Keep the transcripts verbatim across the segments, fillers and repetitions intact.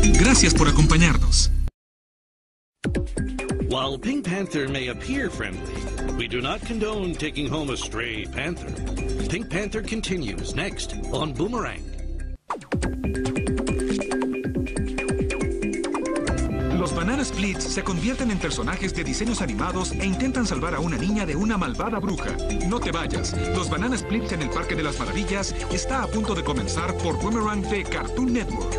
Gracias por acompañarnos. While Pink Panther may appear friendly, we do not condone taking home a stray panther. Pink Panther continues next on Boomerang. Los Banana Splits se convierten en personajes de diseños animados e intentan salvar a una niña de una malvada bruja. No te vayas. Los Banana Splits en el Parque de las Maravillas está a punto de comenzar por Boomerang de Cartoon Network.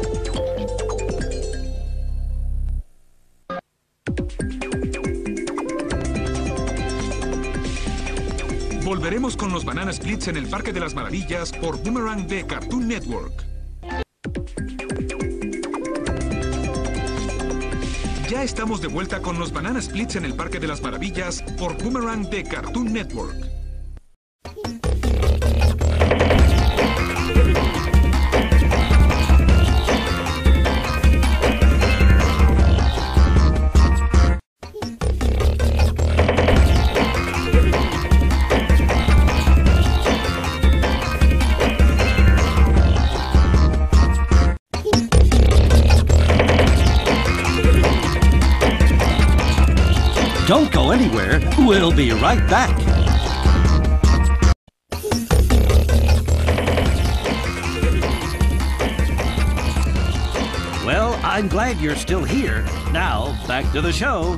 Volveremos con los Banana Splits en el Parque de las Maravillas por Boomerang de Cartoon Network. Ya estamos de vuelta con los Banana Splits en el Parque de las Maravillas por Boomerang de Cartoon Network. Don't go anywhere. We'll be right back. Well, I'm glad you're still here. Now, back to the show.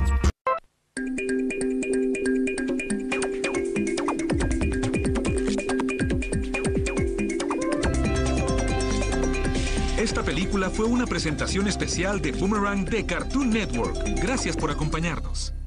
Esta película fue una presentación especial de Boomerang de Cartoon Network. Gracias por acompañarnos.